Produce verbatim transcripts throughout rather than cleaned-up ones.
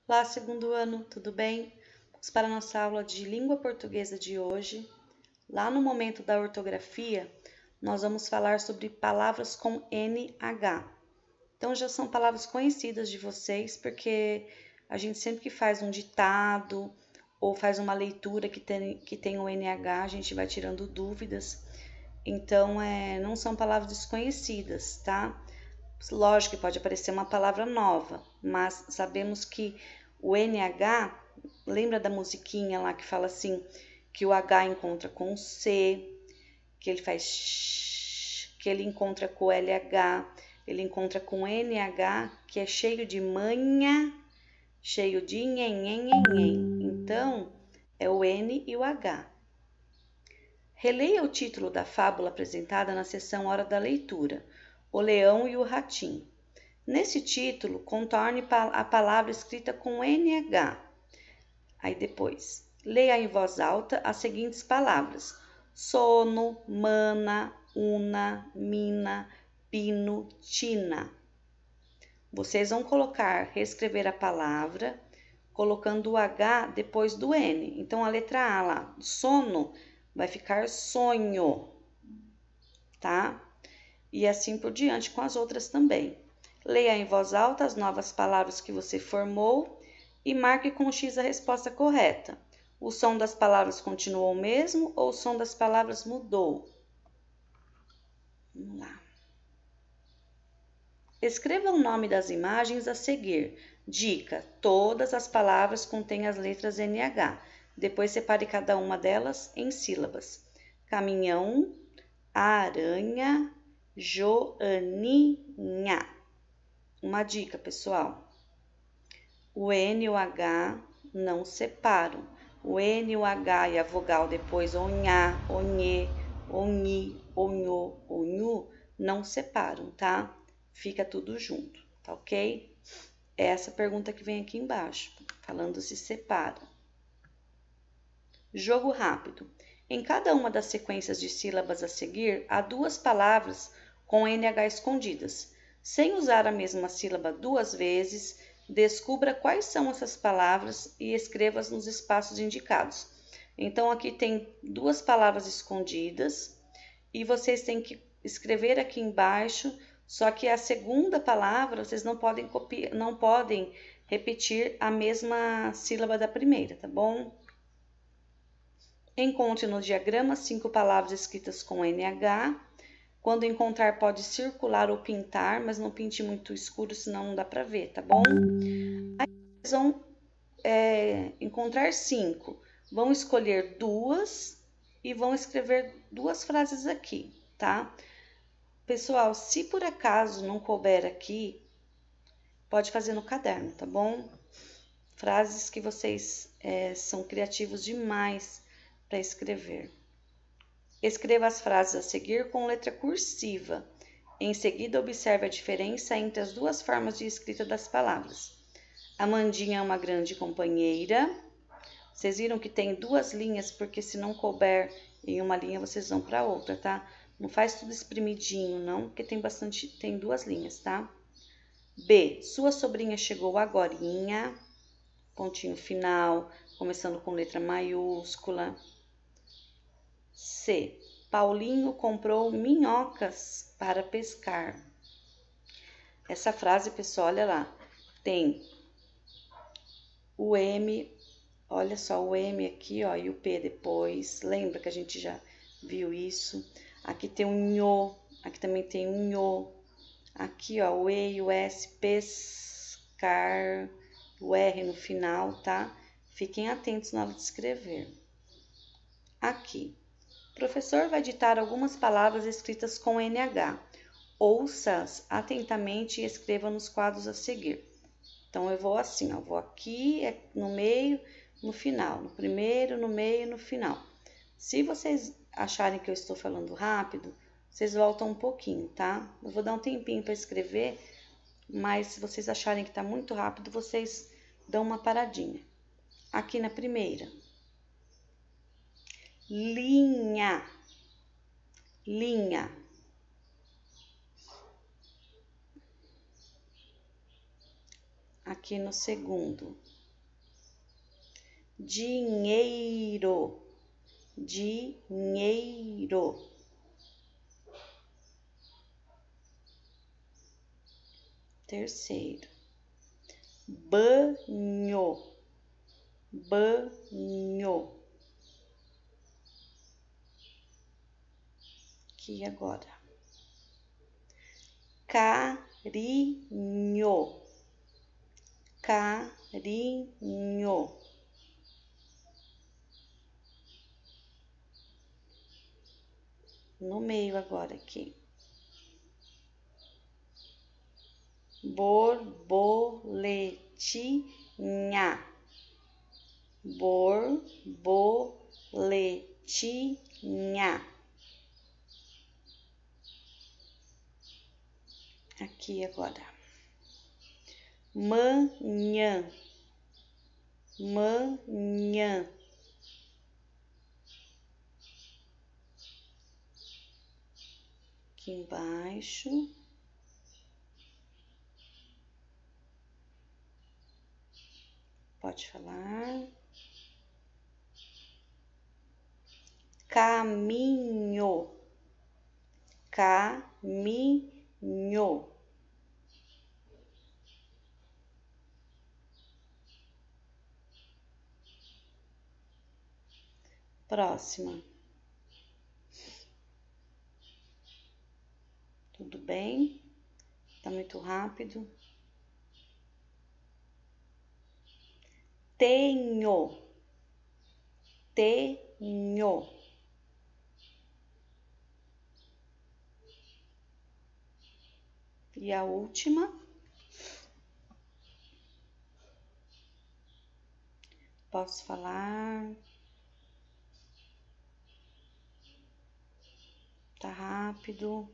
Olá, segundo ano, tudo bem? Vamos para a nossa aula de língua portuguesa de hoje. Lá no momento da ortografia, nós vamos falar sobre palavras com N H. Então, já são palavras conhecidas de vocês, porque a gente sempre que faz um ditado ou faz uma leitura que tem, que tem o N H, a gente vai tirando dúvidas. Então, é, não são palavras desconhecidas, tá? Lógico que pode aparecer uma palavra nova, mas sabemos que o N H, lembra da musiquinha lá que fala assim, que o H encontra com o C, que ele faz sh, que ele encontra com o L H, ele encontra com o N H, que é cheio de manha, cheio de nhen. Então, é o N e o H. Releia o título da fábula apresentada na seção Hora da Leitura, O Leão e o Ratinho. Nesse título, contorne a palavra escrita com N H. Aí depois, leia em voz alta as seguintes palavras: sono, mana, una, mina, pino, tina. Vocês vão colocar, reescrever a palavra, colocando o H depois do N. Então, a letra A lá, sono, vai ficar sonho, tá? E assim por diante com as outras também. Leia em voz alta as novas palavras que você formou e marque com X a resposta correta. O som das palavras continuou o mesmo ou o som das palavras mudou? Vamos lá. Escreva o nome das imagens a seguir. Dica: todas as palavras contêm as letras N H. Depois separe cada uma delas em sílabas. Caminhão, aranha, joaninha. Uma dica, pessoal: o N e o H não separam. O N, o H e a vogal depois, onhá, onhê, onhi, onhô, onhu, não separam, tá? Fica tudo junto, tá ok? É essa pergunta que vem aqui embaixo, falando se separam. Jogo rápido. Em cada uma das sequências de sílabas a seguir, há duas palavras com N H escondidas. Sem usar a mesma sílaba duas vezes, descubra quais são essas palavras e escreva-as nos espaços indicados. Então, aqui tem duas palavras escondidas e vocês têm que escrever aqui embaixo, só que a segunda palavra vocês não podem copiar, não podem repetir a mesma sílaba da primeira, tá bom? Encontre no diagrama cinco palavras escritas com N H. Quando encontrar, pode circular ou pintar, mas não pinte muito escuro, senão não dá para ver, tá bom? Aí vocês vão é, encontrar cinco. Vão escolher duas e vão escrever duas frases aqui, tá? Pessoal, se por acaso não couber aqui, pode fazer no caderno, tá bom? Frases que vocês é, são criativos demais para escrever. Escreva as frases a seguir com letra cursiva. Em seguida, observe a diferença entre as duas formas de escrita das palavras. Amandinha é uma grande companheira. Vocês viram que tem duas linhas, porque se não couber em uma linha, vocês vão para outra, tá? Não faz tudo espremidinho, não, porque tem bastante, tem duas linhas, tá? B. Sua sobrinha chegou agorinha. Pontinho final, começando com letra maiúscula. C. Paulinho comprou minhocas para pescar. Essa frase, pessoal, olha lá, tem o M, olha só o M aqui, ó, e o P depois. Lembra que a gente já viu isso? Aqui tem um nho, aqui também tem um nho. Aqui, ó, o E e o S, pescar, o R no final, tá? Fiquem atentos na hora de escrever. Aqui. O professor vai ditar algumas palavras escritas com N H. Ouça-as atentamente e escreva nos quadros a seguir. Então, eu vou assim, ó, vou aqui, no meio, no final. No primeiro, no meio, no final. Se vocês acharem que eu estou falando rápido, vocês voltam um pouquinho, tá? Eu vou dar um tempinho para escrever, mas se vocês acharem que está muito rápido, vocês dão uma paradinha. Aqui na primeira. Linha, linha. Aqui no segundo. dinheiro, dinheiro. Terceiro, banho, banho. Aqui agora, carinho, carinho. No meio agora aqui, borboletinha, borboletinha. Aqui agora, manhã, manhã. Aqui embaixo, pode falar. Caminho, caminho. Próxima. Tudo bem? Tá muito rápido. Tenho, tenho. E a última. Posso falar? Tá rápido.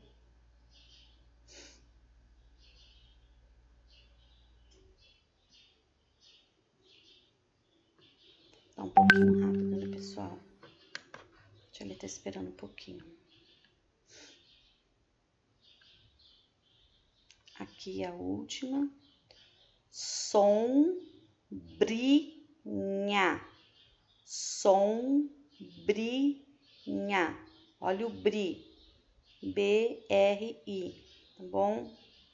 Tá um pouquinho rápido, né, pessoal? Deixa ele tá esperando um pouquinho. Aqui a última. Sombrinha, sombrinha. Olha o bri, B R I, tá bom?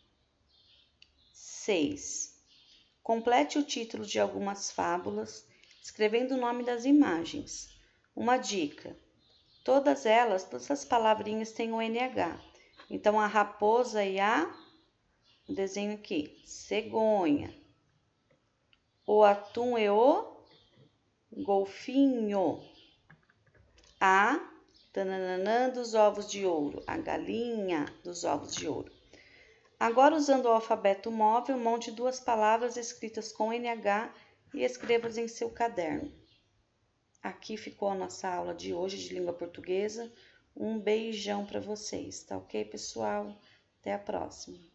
Seis. Complete o título de algumas fábulas, escrevendo o nome das imagens. Uma dica: todas elas, todas as palavrinhas têm o N H. Então, a raposa e a, o desenho aqui, cegonha. O atum e o golfinho. A tananã dos ovos de ouro, a galinha dos ovos de ouro. Agora, usando o alfabeto móvel, monte duas palavras escritas com N H e escreva-as em seu caderno. Aqui ficou a nossa aula de hoje de língua portuguesa. Um beijão para vocês, tá ok, pessoal? Até a próxima.